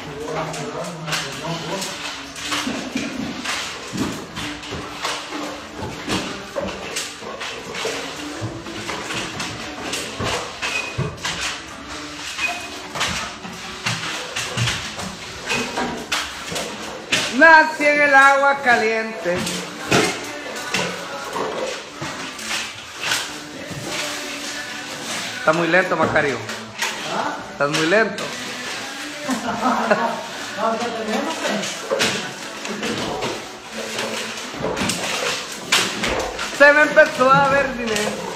Nací en el agua caliente. Está muy lento, Macario. ¿Ah? Estás muy lento. Se me empezó a ver dinero.